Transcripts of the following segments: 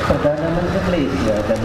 Perdana Menteri Malaysia dan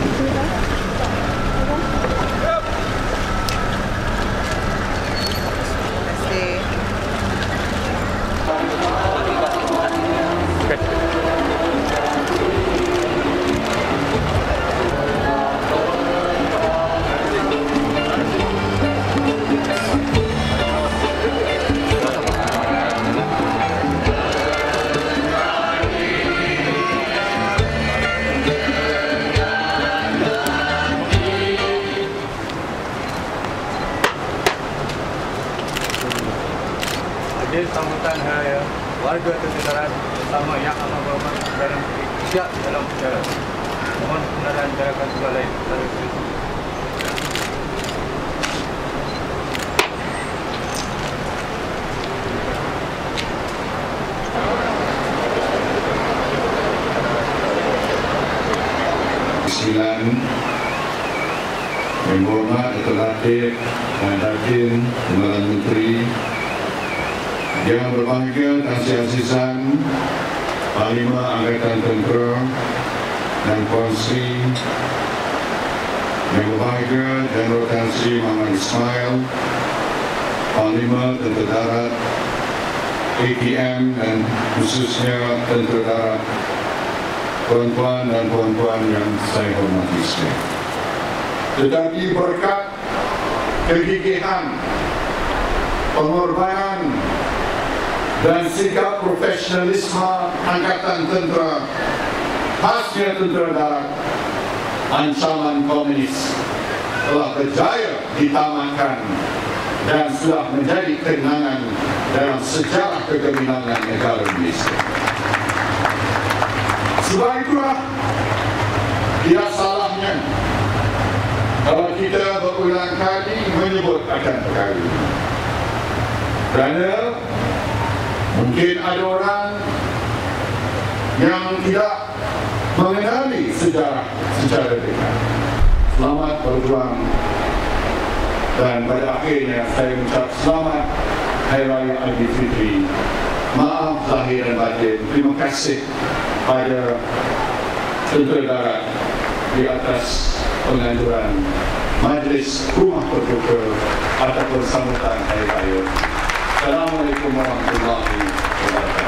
sambutan hari warga Tetedarat bersama Yang Amat Berhormat Perdana Menteri siap dalam acara. Mohon kebenaran jarakan tugas lain. Yang berhormat Datuk Latif dan Hakim Timbalan Menteri, yang berbahagia Tan Sri Azizan, Panglima Angkatan Tentera dan Puan Sri, yang berbahagia Jeneral Tan Sri Muhammad Ismail, Panglima Tentera Darat, ATM dan khususnya Tentera Darat, tuan-tuan dan puan-puan yang saya hormati sekalian. Tetapi berkat kegigihan, pengorbanan dan sikap profesionalisme Angkatan Tentera, khasnya Tentera Darat, ancaman komunis telah berjaya ditamatkan dan sudah menjadi kenangan dalam sejarah kegemilangan negara Malaysia. Sebab itulah tidak salahnya kalau kita berulang kali menyebut akan perkara ini. Kerana mungkin ada orang yang tidak mengenali sejarah secara dekat. Selamat berjuang, dan pada akhirnya saya mengucap selamat Hari Raya Aidilfitri. Maaf lahir dan batin. Terima kasih pada Tentera Darat di atas penganjuran Majlis Rumah Berduka ataupun sambutan Hari Raya. Assalamualaikum warahmatullahi wabarakatuh.